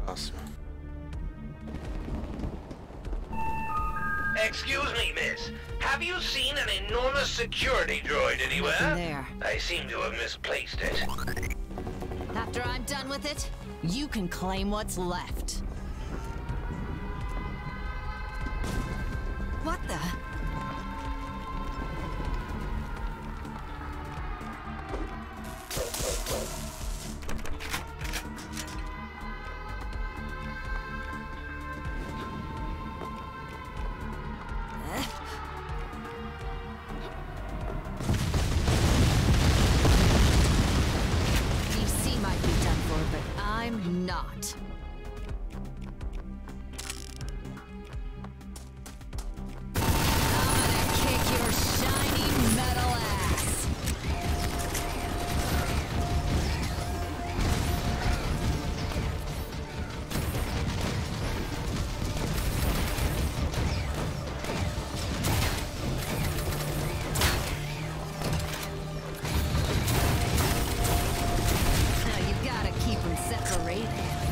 Próxima. Excuse me, miss. Have you seen an enormous security droid anywhere? Nothing there. I seem to have misplaced it. After I'm done with it, you can claim what's left. What the? DC might be done for, but I'm not. I'm gonna kick your shiny metal ass. Now you gotta keep them separated.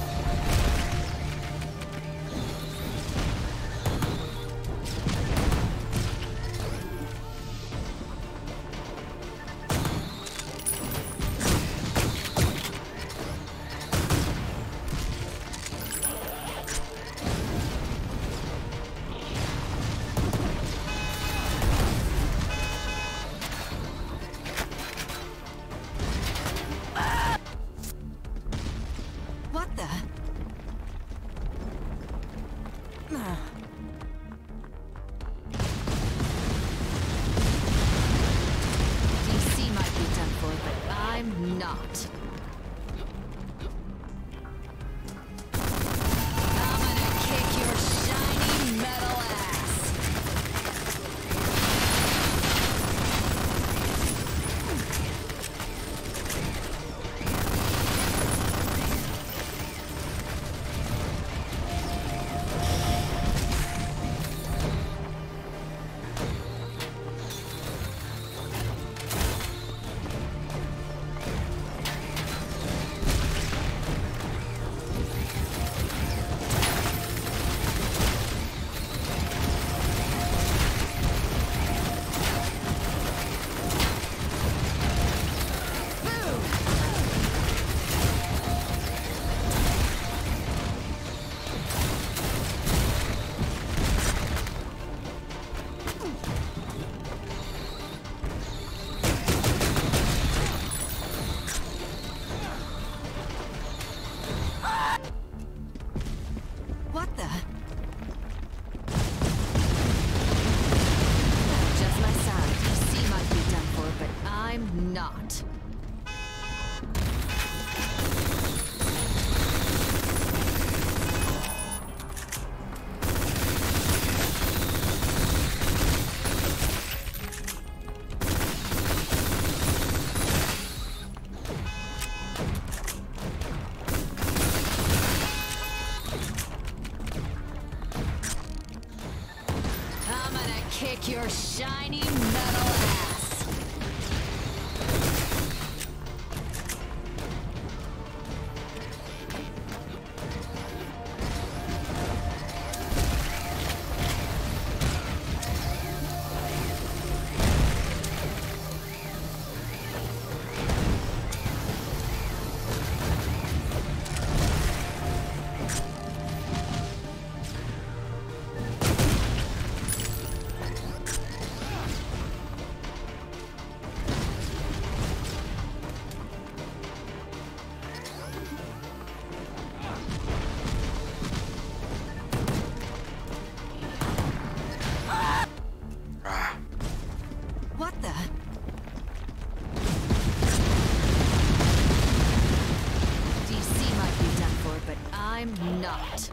What the? DC might be done for, but I'm not. I'm gonna kick your shiny metal ass. What the? Just my side. DC might be done for, but I'm not. I'm gonna kick your shiny metal ass. What the? DC might be done for, but I'm not.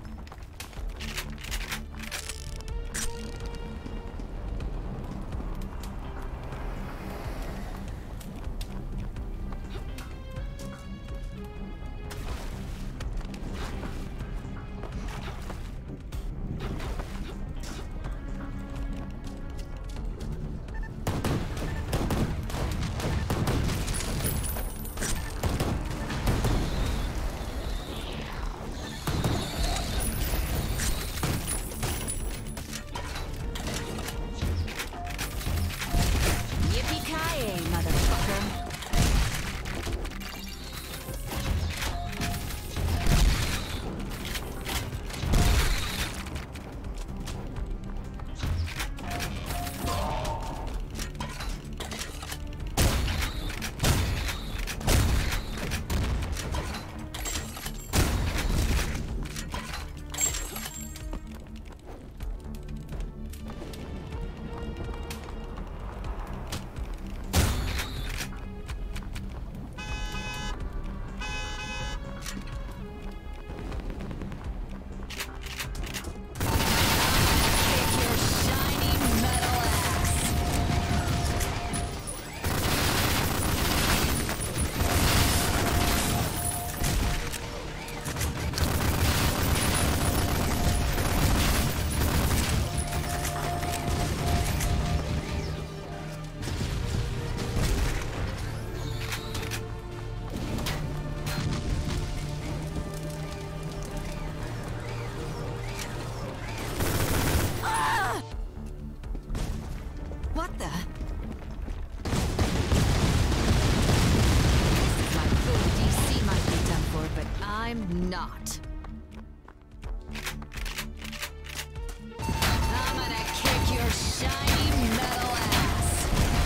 I'm not. I'm gonna kick your shiny metal ass.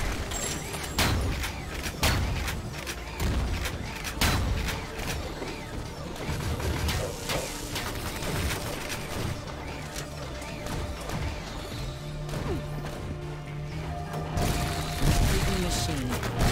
Freaking machine.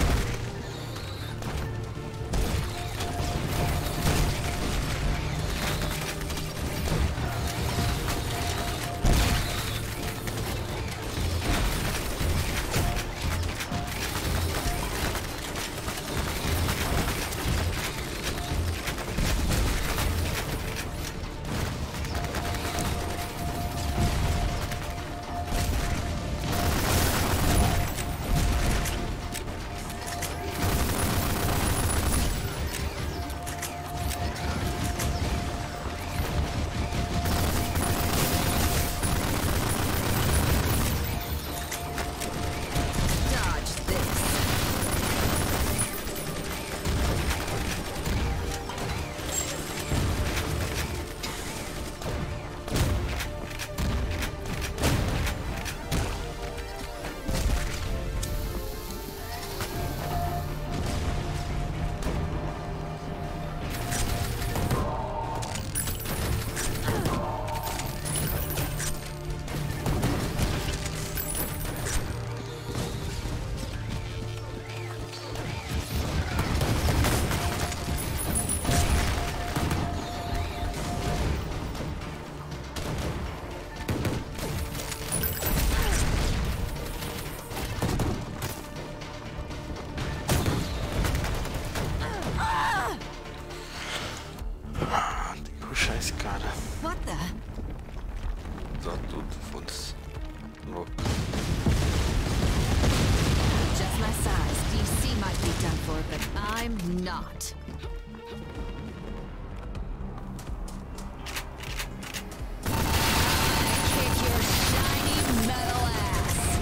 Puxar esse cara. What the? Usar tudo, foda-se. Louco. Just my size. DC might be done for, but I'm not. Kick your shiny metal ass.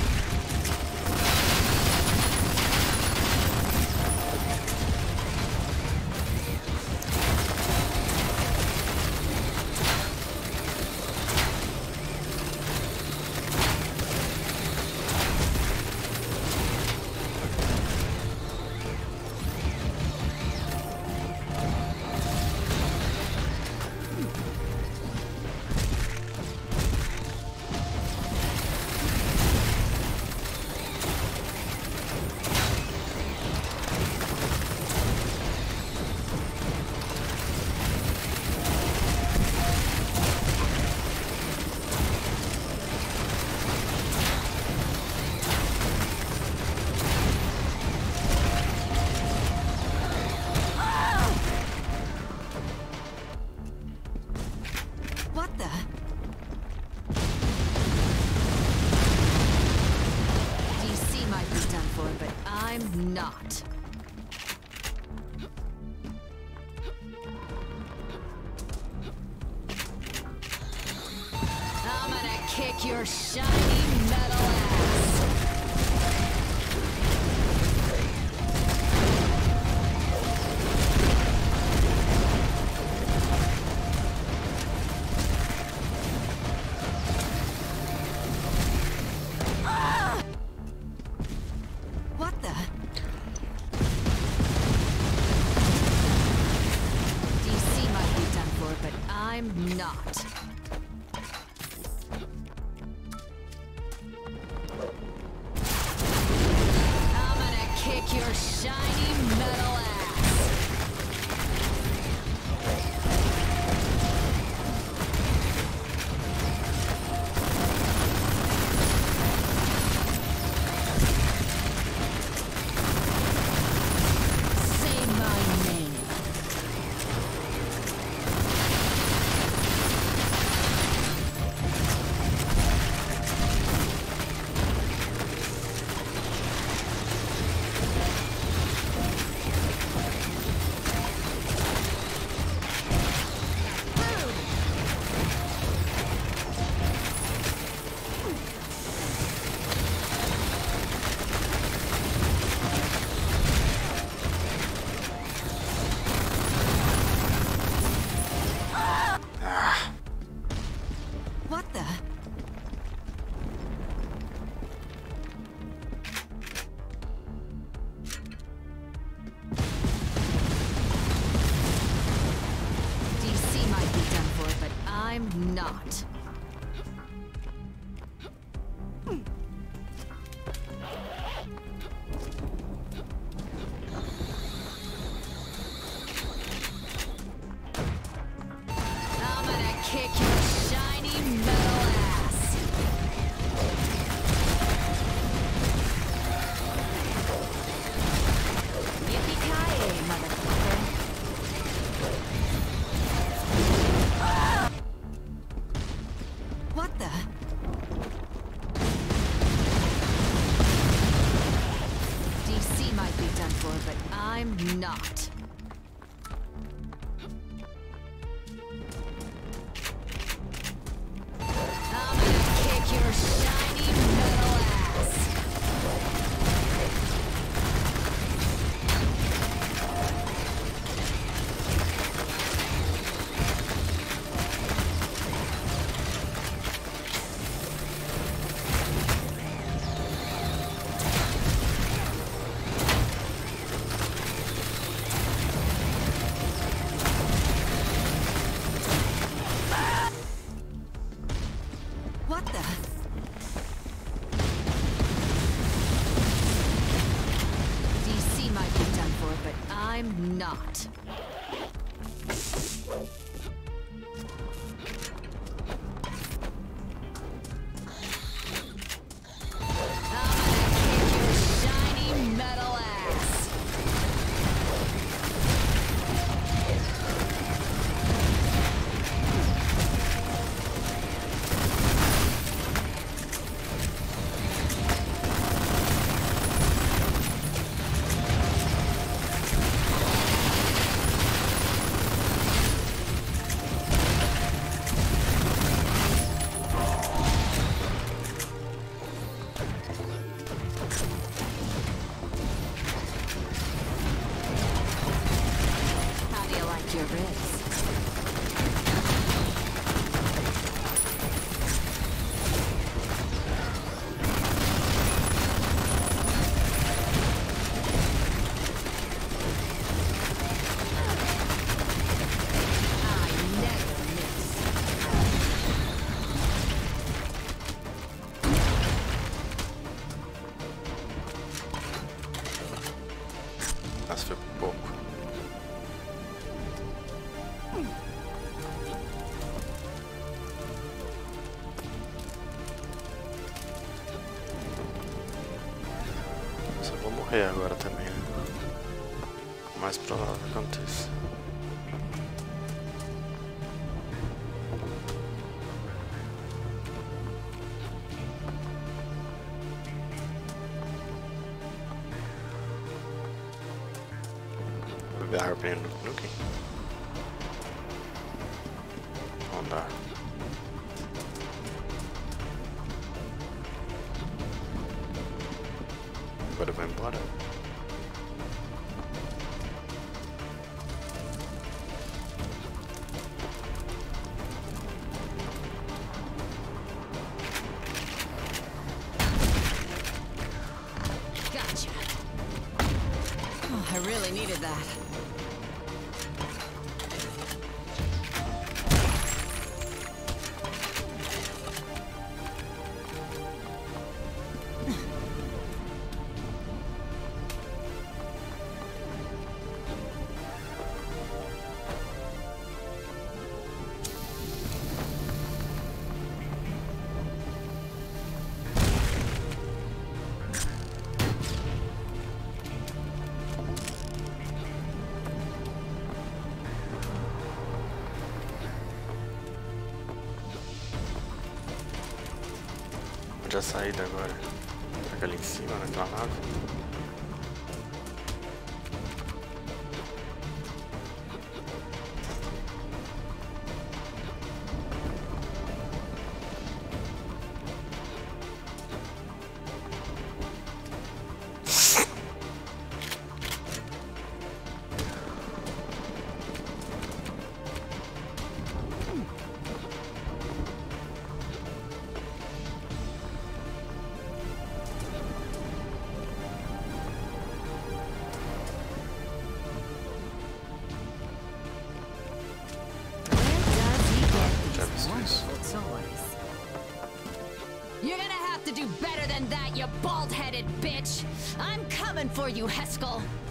What the? DC might be done for, but I'm not. I'm gonna kick your shiny metal ass. What the? DC might be done for, but I'm not. I'm gonna kick your shiny metal ass. Say my name. not. I'm gonna kick your shiny metal ass. Yippee-ki-yay, motherfucker. What the? DC might be done for, but I'm not. I'm gonna kick your shiny metal ass. What the? DC might be done for, but I'm not. I'm gonna kick your shiny metal ass. How do you like your ribs? I never miss. Faz foi pouco. Só vou morrer agora também, né? O mais provável que aconteça. Vou ver a árvore no Nukem. Não dá. Agora eu vou embora. Gotcha. Oh, I really needed that. Onde é a saída agora? Fica ali em cima, naquela nave. do better than that, you bald-headed bitch! I'm coming for you, Heskel!